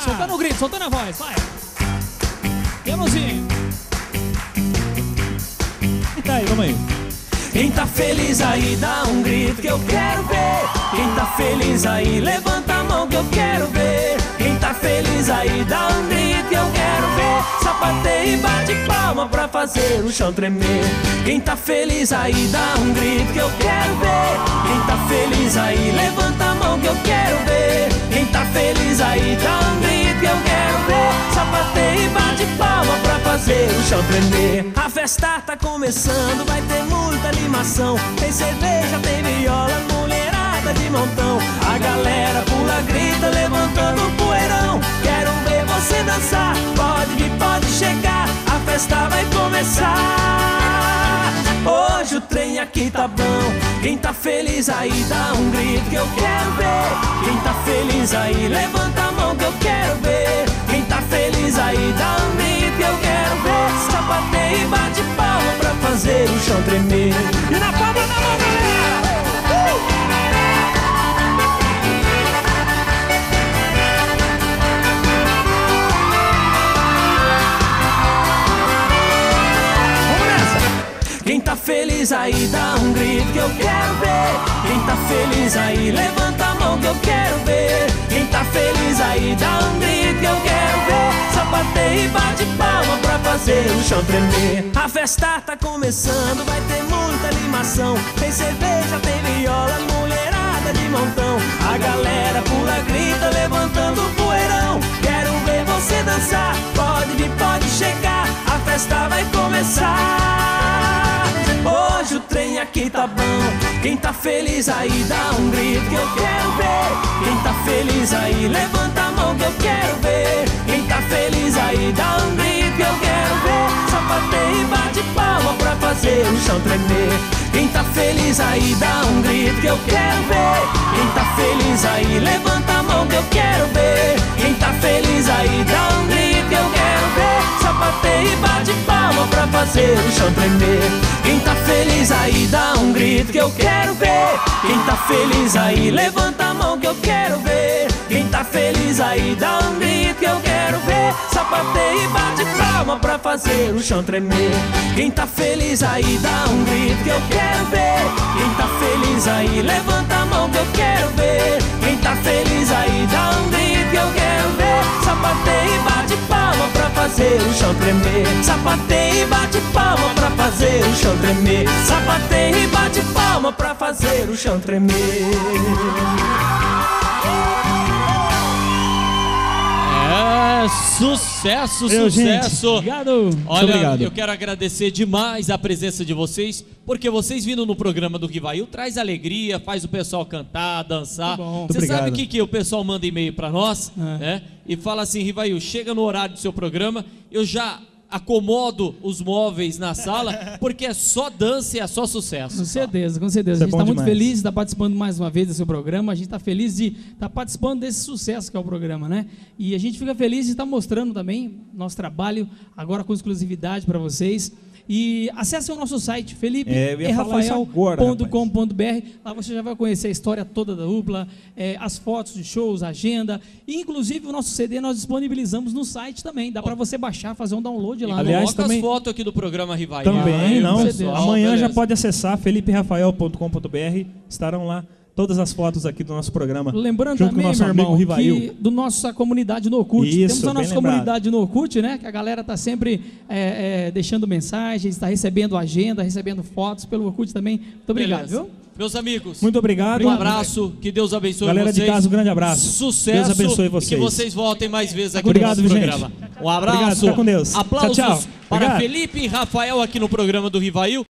Soltando o grito, soltando a voz, vai. E a mãozinha. E tá aí, vamos aí. Quem tá feliz aí, dá um grito que eu quero ver. Quem tá feliz aí, levanta a mão que eu quero ver. Quem tá feliz aí, dá um grito que eu quero ver. Sapateia e bate palma pra fazer o chão tremer. Quem tá feliz aí, dá um grito que eu quero ver. Quem tá feliz aí, levanta a mão que eu quero ver. Quem tá feliz aí, dá um grito que eu quero ver. Sapateia e bate palma pra fazer o chão tremer. A festa tá começando, vai ter muita animação. Tem cerveja, tem viola, mulherada de montão. A galera pula, grita, levantando o poeirão. Quero ver você dançar, pode vir, pode chegar. A festa vai começar. Hoje o trem aqui tá bom. Quem tá feliz aí, dá um grito que eu quero ver. Quem tá feliz aí, levanta a mão que eu quero ver. Quem tá feliz aí, dá um grito que eu quero ver. Sapateia e bate palma pra fazer o chão tremer. E na palma da mão, galera! Vamos nessa! Quem tá feliz aí, dá um grito que eu quero ver. Quem tá feliz aí, levanta a mão que eu quero ver. Quem tá feliz aí, dá um grito que eu quero ver. Sapateia e bate palma pra fazer o chão tremer. A festa tá começando, vai ter muita animação. Tem cerveja, tem viola, mulherada de montão. A galera pula, grita, levantando o poeirão. Quero ver você dançar, pode vir, pode chegar. A festa vai começar. Hoje o trem aqui tá bom. Quem tá feliz aí, dá um grito que eu quero ver. Quem tá feliz aí, levanta a mão que eu quero ver. Quem tá feliz aí, dá um grito que eu quero ver. Sapateia e bate palma pra fazer o chão tremer. Quem tá feliz aí, dá um grito que eu quero ver. Quem tá feliz aí, levanta a mão que eu quero ver. Quem tá feliz aí, dá um grito que eu quero ver. Sapateia e bate palma pra fazer o chão tremer. Quem tá feliz aí, dá um grito que eu quero ver. Quem tá feliz aí, levanta a mão que eu quero ver. Quem tá feliz aí, dá um grito que eu quero ver. Sapateia e bate palma pra fazer o chão tremer. Quem tá feliz aí, dá um grito que eu quero ver. Quem tá feliz aí, levanta a mão que eu quero ver. Quem tá feliz aí, dá um grito que eu quero ver. Sapateia e bate palma pra fazer o chão tremer. Sapateia e bate palma pra fazer o chão tremer. Sapateia e bate palma pra fazer o chão tremer. Sucesso, Meu, sucesso. Obrigado. Olha, obrigado. eu quero agradecer demais a presença de vocês, porque vocês vindo no programa do Rivail traz alegria, faz o pessoal cantar, dançar. Bom. Você sabe Obrigado. que o pessoal manda e-mail para nós, né? E fala assim: Rivail, chega no horário do seu programa, eu já acomodo os móveis na sala, porque é só dança e é só sucesso. Com certeza, com certeza. Isso A gente é está bom muito demais. feliz de estar participando mais uma vez do seu programa. A gente está feliz de estar participando desse sucesso que é o programa, né? E a gente fica feliz de estar mostrando também nosso trabalho agora com exclusividade para vocês. E acessem o nosso site, felipeerrafael.com.br. Lá você já vai conhecer a história toda da dupla, as fotos de shows, a agenda. E inclusive o nosso CD nós disponibilizamos no site também. Dá para você baixar, fazer um download lá. Aliás, Coloca também- as fotos aqui do programa Rivail. Também, não. certeza. Amanhã já Beleza. pode acessar felipeerrafael.com.br. Estarão lá todas as fotos aqui do nosso programa. Lembrando junto também, com o nosso meu irmão, amigo Rivail. que do nossa comunidade no Orkut. Isso, Temos a bem nossa lembrado. comunidade no Orkut, né? Que a galera está sempre deixando mensagens, está recebendo agenda, recebendo fotos pelo Orkut também. Muito obrigado, Beleza. viu? Meus amigos, Muito obrigado. um abraço, que Deus abençoe Galera vocês. de casa, um grande abraço. Sucesso. Deus abençoe E vocês. que vocês voltem mais vezes aqui Obrigado, no nosso gente. programa. Um abraço. Obrigado, fica com Deus. Aplausos Tchau, tchau. para Obrigado. Felipe e Rafael aqui no programa do Rivail.